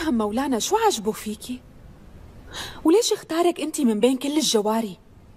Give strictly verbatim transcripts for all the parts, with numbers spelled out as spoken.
أفهم مولانا شو عجبه فيكي؟ وليش اختارك أنت من بين كل الجواري؟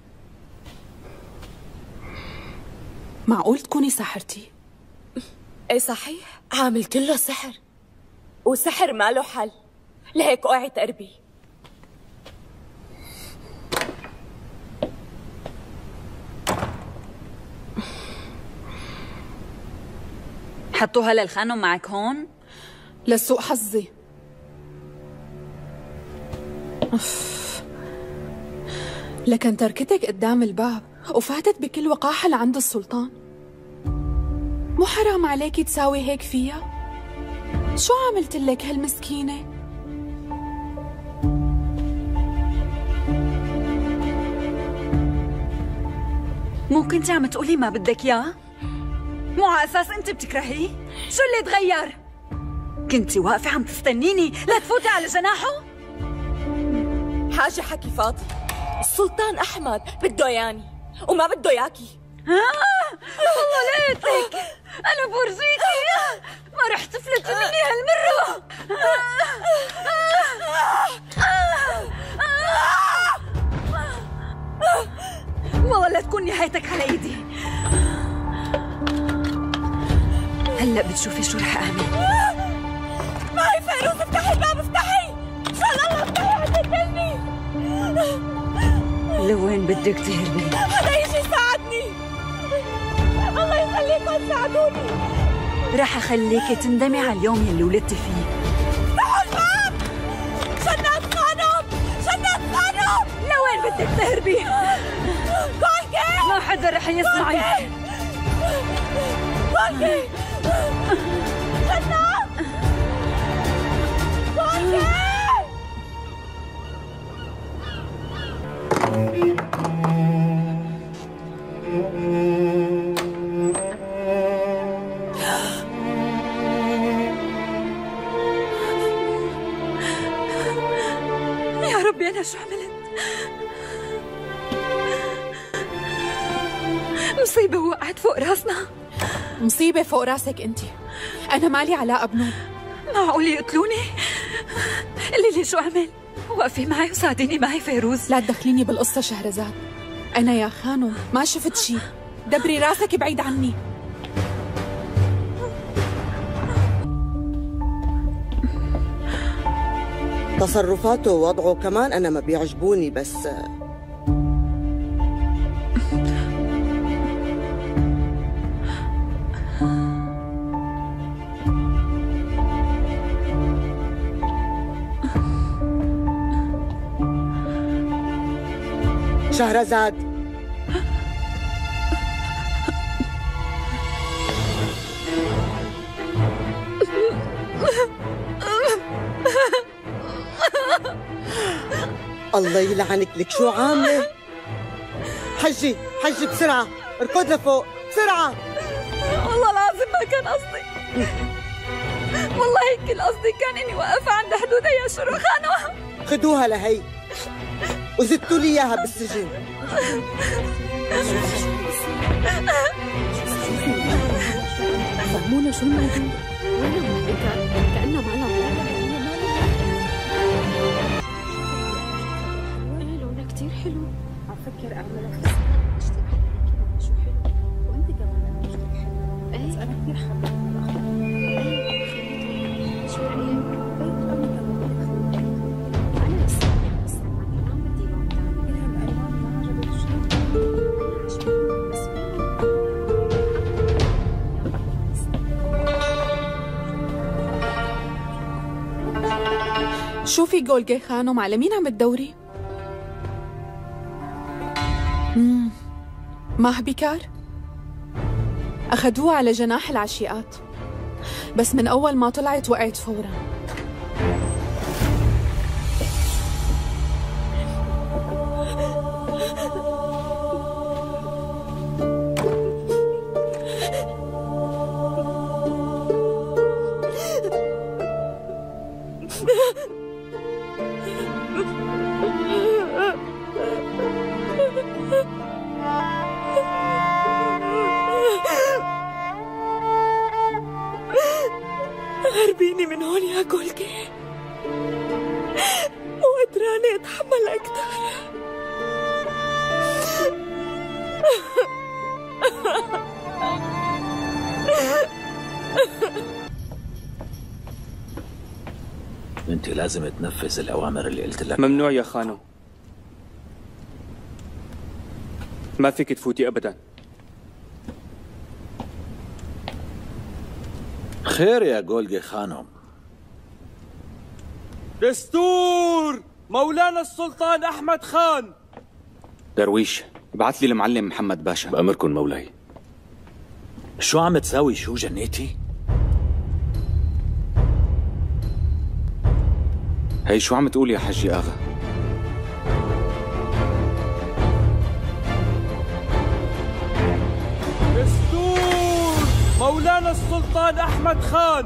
معقول تكوني سحرتي؟ ايه صحيح، عامل كله سحر، وسحر ما له حل، لهيك اوعي تقربي. حطوها للخانم معك هون؟ لسوء حظي. أف. لكن تركتك قدام الباب وفاتت بكل وقاحة لعند السلطان. مو حرام عليكي تساوي هيك فيها؟ شو عملت لك هالمسكينة؟ مو كنتي عم تقولي ما بدك اياه؟ مو على اساس انت بتكرهيه؟ شو اللي تغير؟ كنتي واقفة عم تستنيني لا تفوتي على جناحه؟ حاجة حكي فاضي، السلطان أحمد بده ياني وما بده ياكي. آه والله ليتك أنا بورجيكي ما رح تفلتي مني هالمرة. والله لا تكون نهايتك على ايدي. هلا بتشوفي شو رح اعمل. معي فيروز، افتحي الباب افتحي، ان شاء الله افتحي عم تقتلني. لوين بدك تهربي؟ هذا يجي يساعدني، الله يخليكم ساعدوني. رح اخليكي تندمي على اليوم يلي ولدتي فيه. افتحوا الباب، جنات خانم، جنات خانم. لوين بدك تهربي؟ كولكي، ما حدا رح يسمعك. كولكي، جنات، كولكي. يا ربي أنا شو عملت؟ مصيبة وقعت فوق راسنا. مصيبة فوق راسك انت، أنا مالي علاقة بنور. معقول يقتلوني؟ قولي لي شو أعمل؟ وقفي معي وساعديني معي فيروز. لا تدخليني بالقصة شهرزاد، أنا يا خانم ما شفت شي، دبري راسك بعيد عني. تصرفاته ووضعه كمان أنا ما بيعجبوني، بس شهرزاد الله يلعنك، لك شو عاملة؟ حجي حجي بسرعة، اركض لفوق بسرعة. والله العظيم ما كان قصدي، والله كل قصدي كان اني واقفة عند حدود يا شروخانو. خدوها لهي وزدتوا لي اياها بالسجن. فهمونا شو الموضوع؟ وين كأنها معنا لونها كتير حلو. عم فكر اعملها شو حلو، وانت كمان كتير حلو. ايه بس انا كثير حابه الاخضر. ايه شو رايك؟ ايه انا كمان انا لسه لسه ما بدي لون ثاني، كلها الالوان ما عجبت شيء. شوفي جولجي خانم، على مين عم تدوري؟ مم. ماهبكار؟ أخدوها على جناح العشيقات، بس من أول ما طلعت وقعت فورا. هربيني من هون يا جولجي. أتحمل أكثر. انت لازم تنفذ الأوامر اللي قلت لك. ممنوع يا خانم، ما فيك تفوتي أبدا. خير يا جولجي خانم. دستور مولانا السلطان أحمد خان. درويش، ابعث لي المعلم محمد باشا. بأمركم مولاي. شو عم تساوي؟ شو جنيتي؟ هي شو عم تقول يا حجي آغا؟ دستور مولانا السلطان أحمد خان.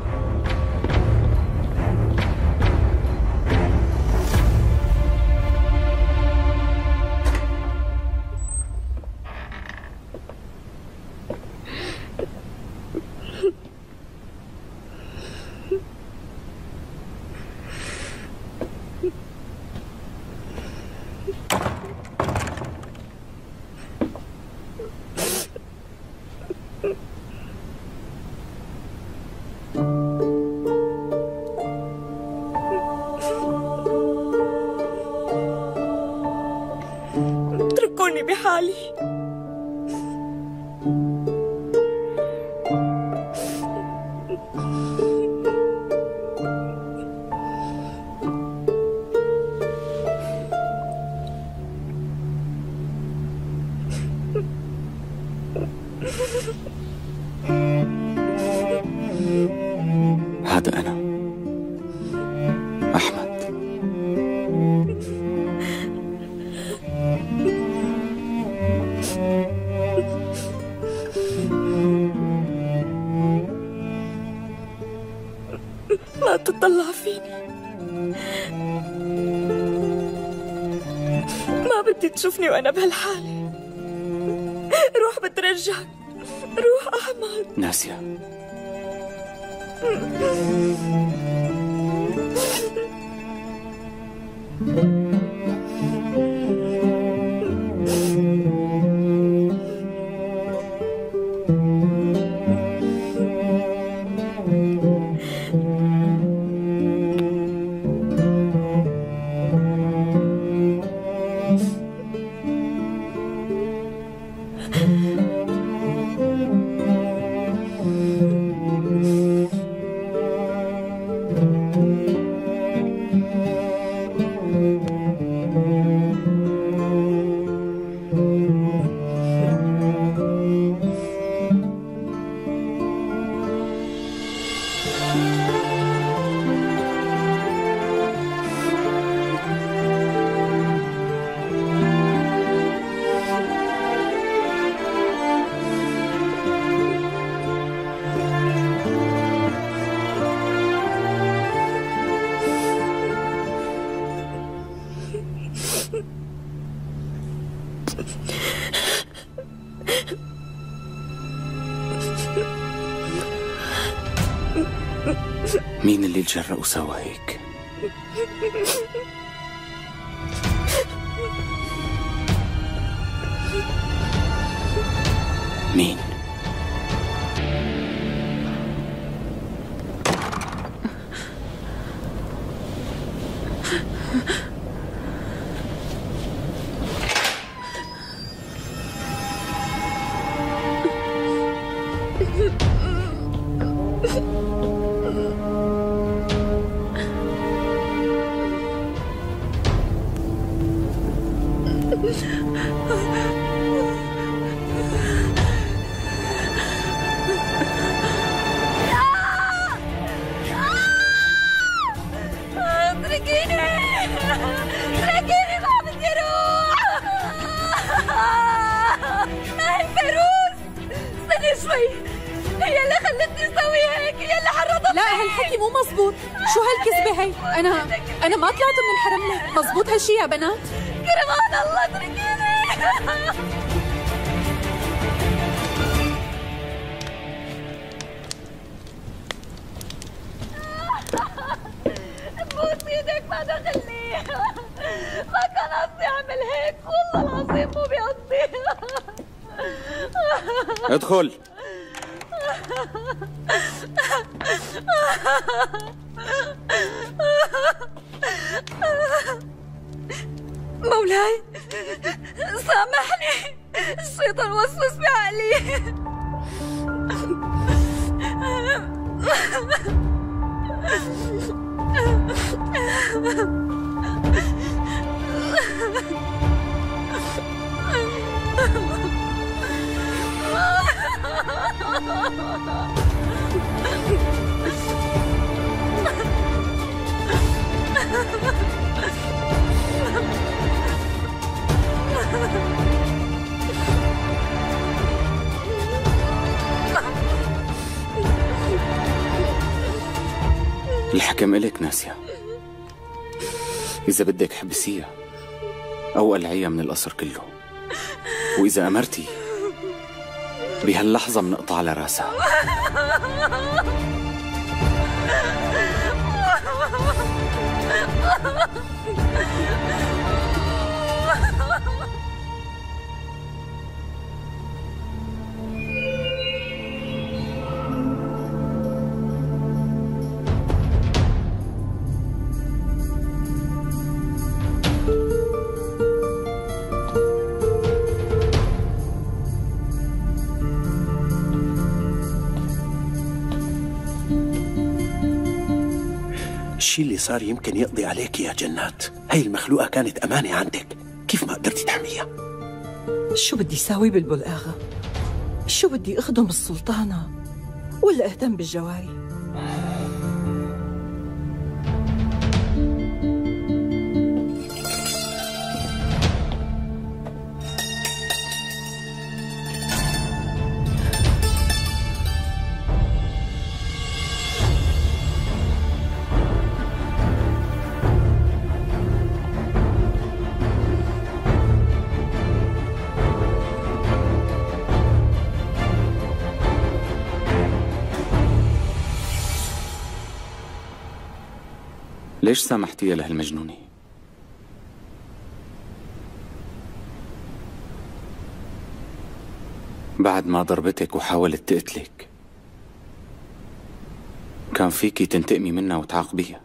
اتركوني بحالي. هذا أنا أحمد. لا تطلع فيني، ما بدي تشوفني وأنا بهالحالة. روح بترجاك، روح أحمد. ناسية، مين اللي تجرأ وسوى هيك؟ مين؟ أنا أنا ما طلعت من الحرم لك، مزبوط هالشي يا بنات؟ كرمان الله اتركيني. بوس ايدك ما دخلني، ما ادخل. مولاي سامحني، الشيطان وسوس بعقلي. الحكم إلك ناسيا، إذا بدك حبسيها أو قلعيها من القصر كله، وإذا أمرتي بهاللحظة منقطع على راسها. الشيء اللي صار يمكن يقضي عليك يا جنات. هاي المخلوقة كانت أمانة عندك، كيف ما قدرتي تحميها؟ شو بدي ساوي بالبل آغا؟ شو بدي أخدم السلطانة ولا أهتم بالجواري؟ ليش سامحتيها لهالمجنونة؟ بعد ما ضربتك وحاولت تقتلك كان فيكي تنتقمي منها وتعاقبيها.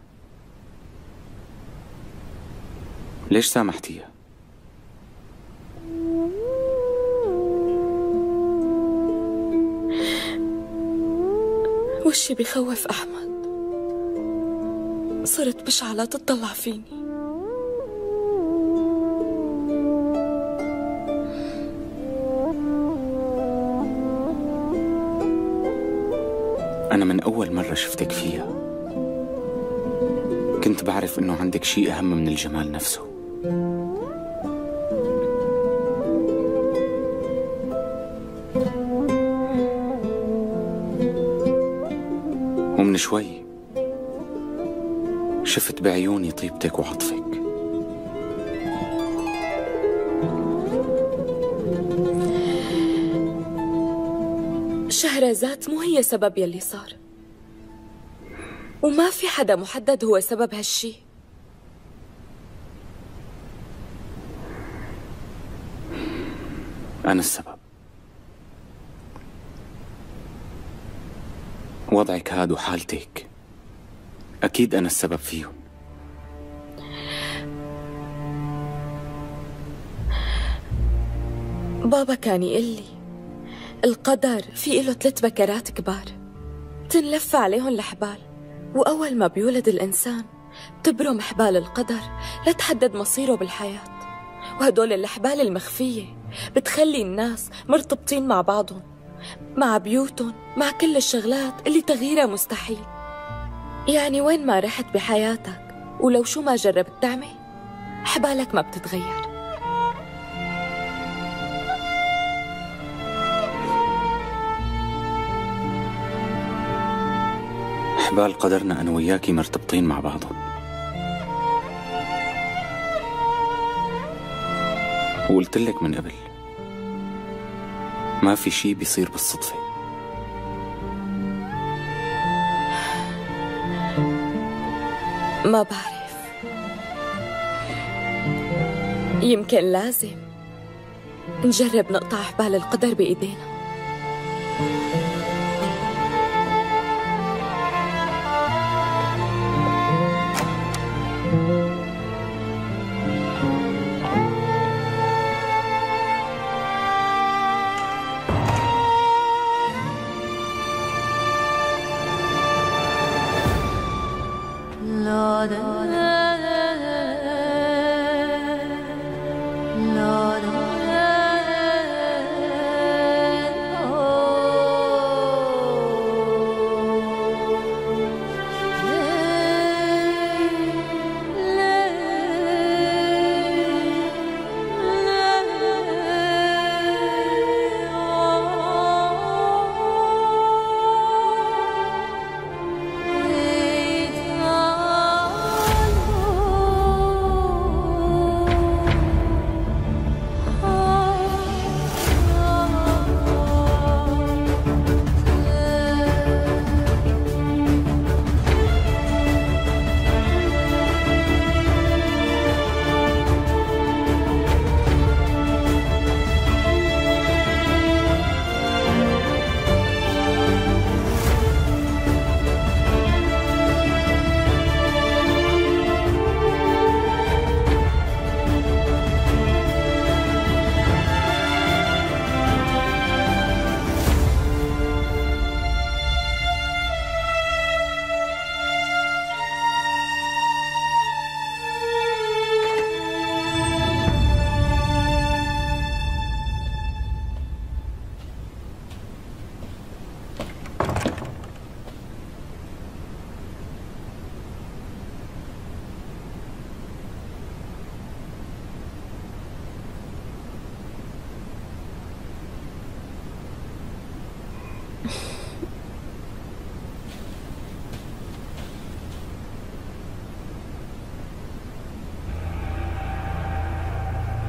ليش سامحتيها؟ وشي بخوف أحمد، صرت بشعة لا تطلع فيني. أنا من أول مرة شفتك فيها كنت بعرف إنه عندك شيء أهم من الجمال نفسه. ومن شوي شفت بعيوني طيبتك وعطفك. شهرزاد مو هي سبب يلي صار، وما في حدا محدد هو سبب هالشي. أنا السبب. وضعك هاد وحالتك أكيد أنا السبب فيهم. بابا كان يقول لي القدر في له ثلاث بكرات كبار تنلف عليهم الحبال، وأول ما بيولد الإنسان بتبرم حبال القدر لتحدد مصيره بالحياة، وهدول الحبال المخفية بتخلي الناس مرتبطين مع بعضهم، مع بيوتهم، مع كل الشغلات اللي تغييرها مستحيل. يعني وين ما رحت بحياتك ولو شو ما جربت تعمل حبالك ما بتتغير. حبال قدرنا أنا وياكي مرتبطين مع بعضهم، وقلت لك من قبل ما في شي بيصير بالصدفة. ما بعرف، يمكن لازم نجرب نقطع حبال القدر بإيدينا.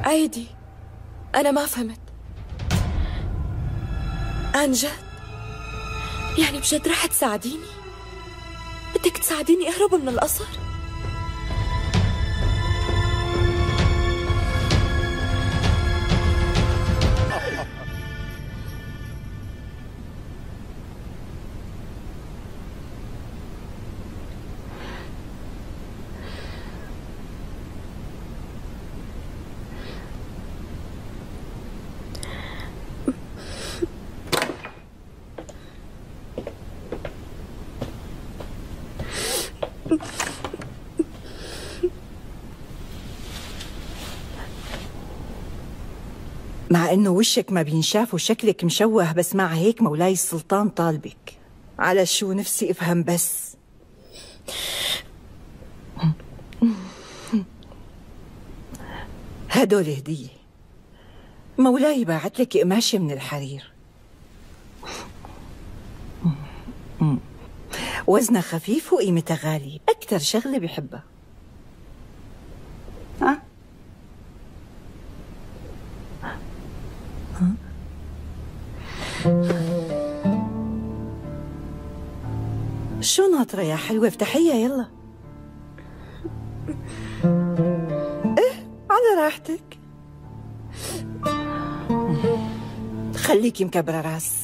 عيدي، أنا ما فهمت. عن جد؟ يعني بجد رح تساعديني؟ بدك تساعديني أهرب من القصر؟ مع انه وشك ما بينشاف وشكلك مشوه، بس مع هيك مولاي السلطان طالبك. على شو نفسي افهم بس. هدول هدية. مولاي باعت لك قماشة من الحرير، وزنها خفيف وقيمتها غالية، أكثر شغلة بحبها. ها؟ شو ناطرة يا حلوة؟ افتحيها يلا. ايه على راحتك، خليكي مكبرة راس.